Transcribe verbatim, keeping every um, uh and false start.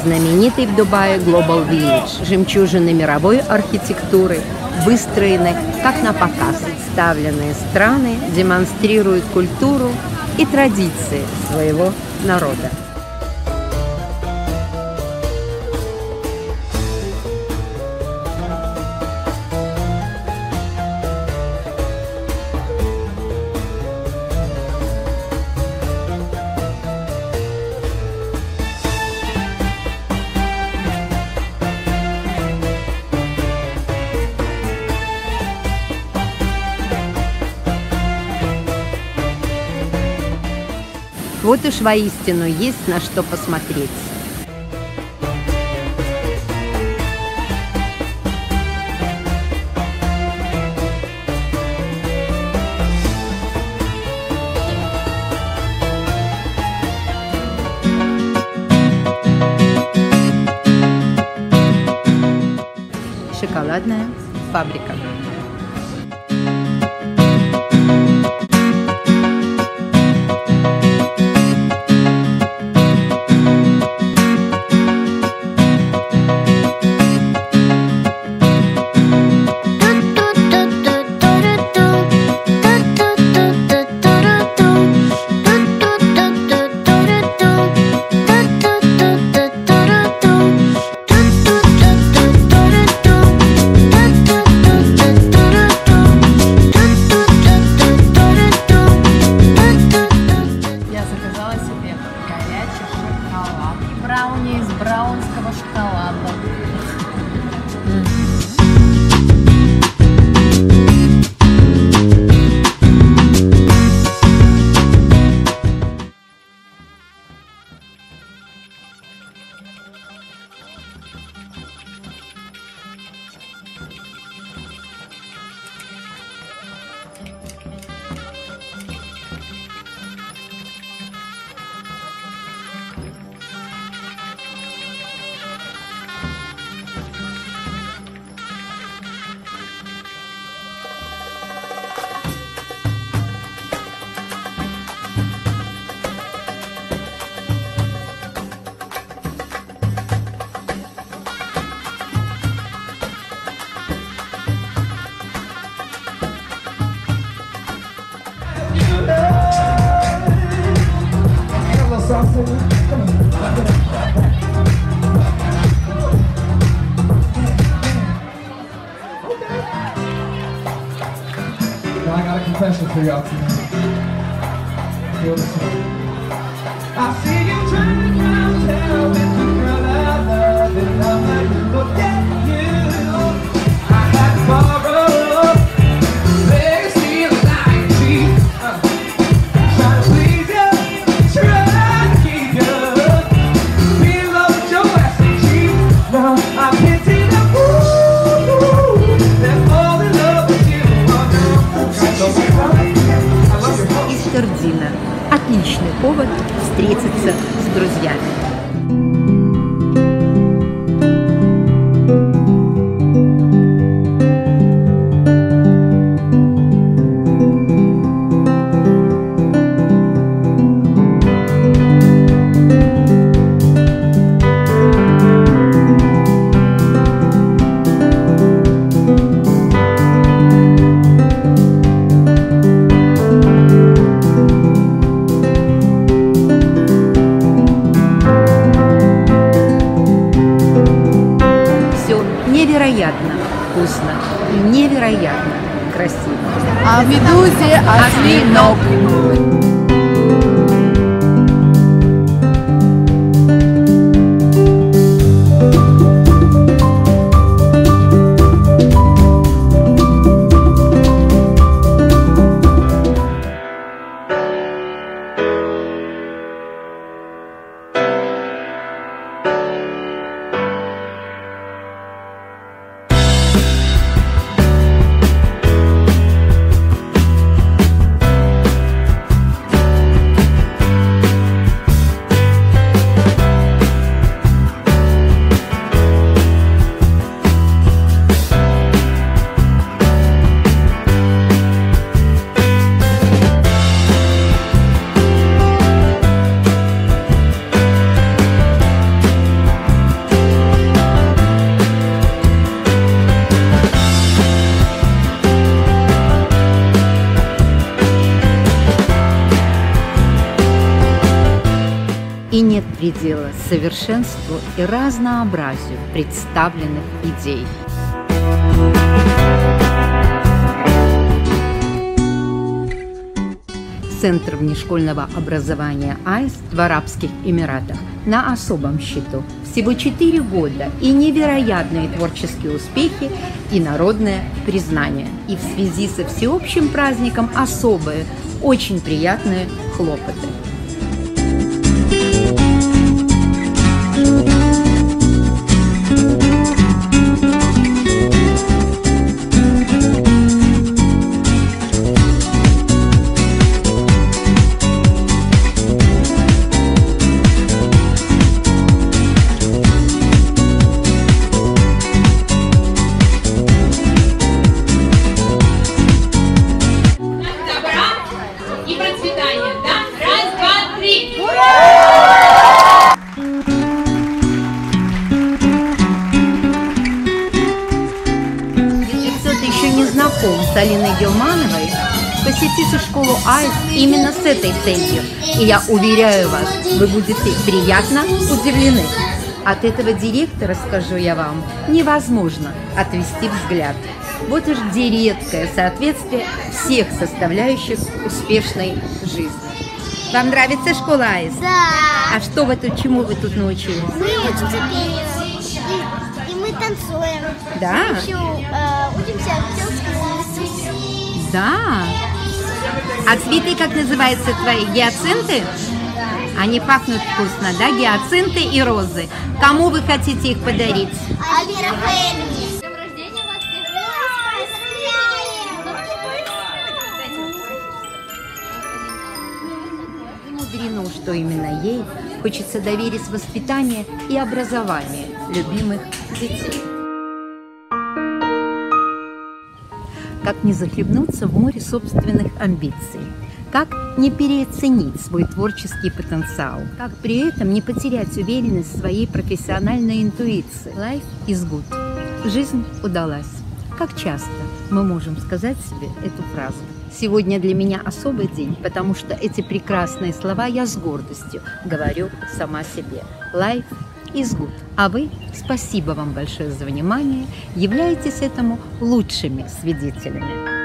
знаменитый в Дубае Global Village, жемчужины мировой архитектуры, выстроены как на показ. Представленные страны демонстрируют культуру и традиции своего народа. Вот уж воистину есть на что посмотреть. Шоколадная фабрика. Брауни из браунского шоколада. I got a confession for y'all tonight. Feel the song. I see you turning around, tell me the girl I love, and I'm like, look at you. I had to borrow legacy of lying cheap. Uh, try to please you, try to keep you. Feel love your ass ain't cheap. Now I pity the fool that's all in love with you. Easter Dinner. Отличный повод встретиться с друзьями. Невероятно вкусно и невероятно красиво. А в Медузе осьминог. предела совершенству и разнообразию представленных идей. Центр внешкольного образования АИС в Арабских Эмиратах на особом счету. Всего четыре года и невероятные творческие успехи и народное признание. И в связи со всеобщим праздником особые, очень приятные хлопоты. С Алиной Гелмановой, посетите школу АИС именно с этой целью. И я уверяю вас, вы будете приятно удивлены. От этого директора, скажу я вам, невозможно отвести взгляд. Вот уж где редкое соответствие всех составляющих успешной жизни. Вам нравится школа АИС? Да. А что вы тут, чему вы тут научились? Мы учимся пению. И, и мы танцуем. Да? Мы еще э, учимся актерскому мастерству. Да. А цветы, как называются твои? Гиацинты? Они пахнут вкусно, да? Гиацинты и розы. Кому вы хотите их подарить? Али Рафаэльевне. С днем рождения вас всех! Не мудрено, что именно ей хочется доверить воспитание и образование любимых детей. Как не захлебнуться в море собственных амбиций? Как не переоценить свой творческий потенциал? Как при этом не потерять уверенность в своей профессиональной интуиции? Life is good. Жизнь удалась. Как часто мы можем сказать себе эту фразу? Сегодня для меня особый день, потому что эти прекрасные слова я с гордостью говорю сама себе. Life is good. А вы, спасибо вам большое за внимание, являетесь этому лучшими свидетелями.